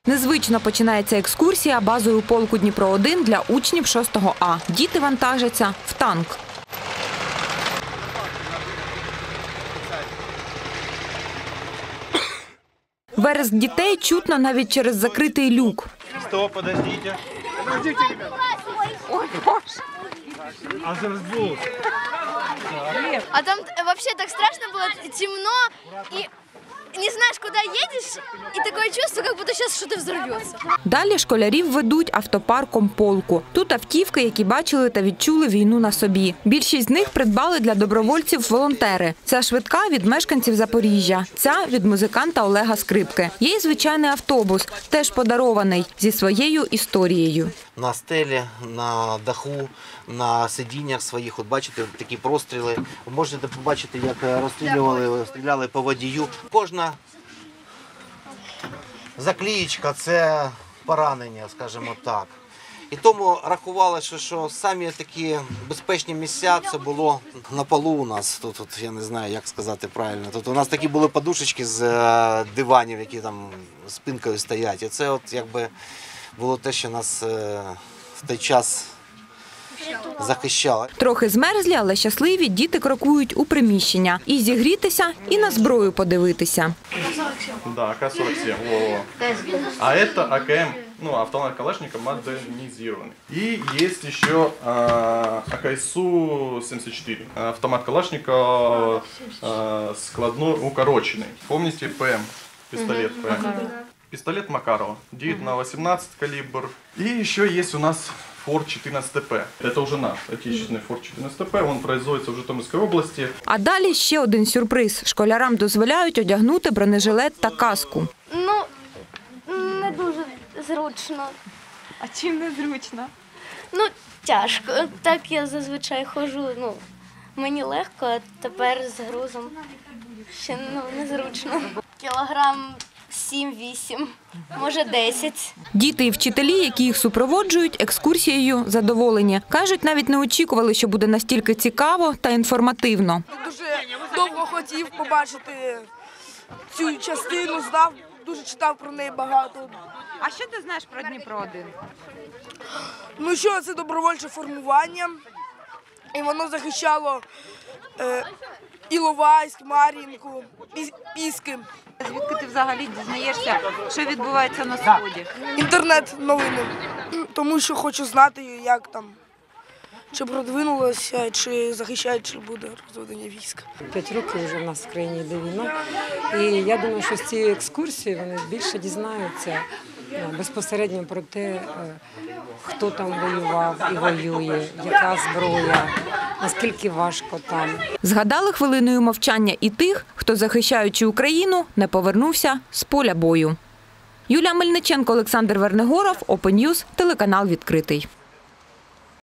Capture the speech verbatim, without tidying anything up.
Незвично починається екскурсія базою полку Дніпро один для учнів шостого А. Діти вантажаться в танк. Вереск дітей чутно навіть через закритий люк. Стоп, подождіть. Ой, Боже. А зараз будуть. А там вообще так страшно было, темно, и не знаешь, куда едешь, и такое чувство, как будто сейчас что-то взорвется. Далі школярів ведуть автопарком полку. Тут автівки, які бачили та відчули війну на собі. Більшість з них придбали для добровольців волонтери. Ця швидка від мешканців Запоріжжя, ця від музиканта Олега Скрипки. Є й звичайний автобус, теж подарований, зі своєю історією. На стелі, на даху, на сидіннях своїх, от бачите, такі простріли. Ви можете побачити, як розстрілювали, стріляли по водію. Кожна заклеєчка – це поранення, скажімо так. І тому рахувалося, що самі такі безпечні місця це було на полу у нас. Тут, тут я не знаю, як сказати правильно. Тут у нас такі були подушечки з диванів, які там спинкою стоять. І це от якби було те, що нас в той час захищало. Трохи змерзлі, але щасливі діти крокують у приміщення. І зігрітися, і на зброю подивитися. Да, А К сорок семь. Во-во. А это А К М, ну, автомат Калашникова модернизированный. И есть еще а, А К С У семьдесят четыре. Автомат Калашникова а, складной укороченный. Помните П М? Пистолет П М? Пистолет Макарова. девять на восемнадцать калибр. И еще есть у нас Форд четырнадцать П. Это уже наш отечественный Форд четырнадцать П. Он производится в Житомирской области. А далі ще один сюрприз. Школярам дозволяють одягнути бронежилет та каску. Ну, не дуже зручно. А чим не зручно? Ну, тяжко. Так я зазвичай ходжу, ну, мені легко, а тепер з грузом ще ну, незручно. Кілограм сім-вісім, може десять. Діти і вчителі, які їх супроводжують, екскурсією задоволені. Кажуть, навіть не очікували, що буде настільки цікаво та інформативно. Дуже довго хотів побачити цю частину, знав, дуже читав про неї багато. А що ти знаєш про Дніпро один? Ну що, це добровольче формування, і воно захищало е, Іловайськ, Мар'їнку, Піски. Звідки ти взагалі дізнаєшся, що відбувається на Сході? Інтернет-новини, тому що хочу знати, як там, чи продвинулося, чи захищають, чи буде розведення військ. П'ять років вже в нас в країні йде війна, і я думаю, що з цієї екскурсії вони більше дізнаються безпосередньо про те, хто там воював і воює, яка зброя, наскільки важко там. Згадали хвилиною мовчання і тих, хто, захищаючи Україну, не повернувся з поля бою. Юлія Мельниченко, Олександр Вернегоров, Open News, телеканал «Відкритий».